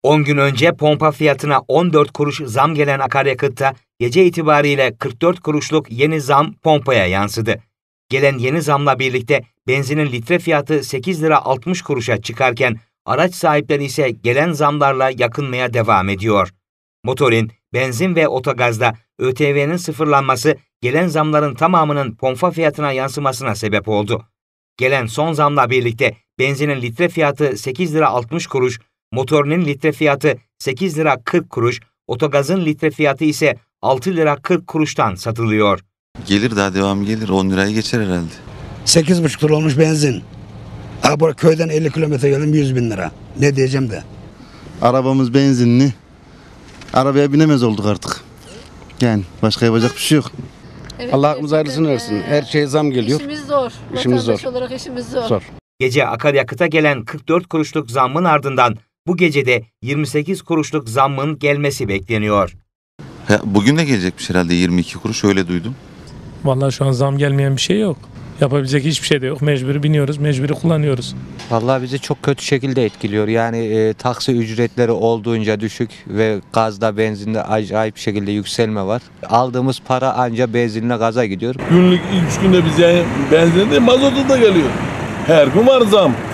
10 gün önce pompa fiyatına 14 kuruş zam gelen akaryakıtta gece itibariyle 44 kuruşluk yeni zam pompaya yansıdı. Gelen yeni zamla birlikte benzinin litre fiyatı 8 lira 60 kuruşa çıkarken araç sahipleri ise gelen zamlarla yakınmaya devam ediyor. Motorin, benzin ve otogazda ÖTV'nin sıfırlanması gelen zamların tamamının pompa fiyatına yansımasına sebep oldu. Gelen son zamla birlikte benzinin litre fiyatı 8 lira 60 kuruş, motorinin litre fiyatı 8 lira 40 kuruş, otogazın litre fiyatı ise 6 lira 40 kuruştan satılıyor. Gelir, daha devam gelir. 10 lirayı geçer herhalde. 8,5 lira olmuş benzin. Buraya köyden 50 kilometre geldim 100.000 lira. Ne diyeceğim de. Arabamız benzinli. Arabaya binemez olduk artık. Yani başka yapacak bir şey yok. Evet, Allah hakkımıza hayırlısını versin. Her şeye zam geliyor. İşimiz zor. İşimiz zor. Vatandaş olarak işimiz zor. Zor. Gece akaryakıta gelen 44 kuruşluk zammın ardından bu gecede 28 kuruşluk zammın gelmesi bekleniyor. Bugün de gelecekmiş herhalde 22 kuruş, öyle duydum. Vallahi şu an zam gelmeyen bir şey yok. Yapabilecek hiçbir şey de yok. Mecburi biniyoruz, mecburi kullanıyoruz. Vallahi bizi çok kötü şekilde etkiliyor. Yani taksi ücretleri olduğunca düşük ve gazda, benzinde acayip bir şekilde yükselme var. Aldığımız para anca benzinle gaza gidiyor. Günlük 3 günde bize benzin de mazotu da geliyor. Her gün var zam.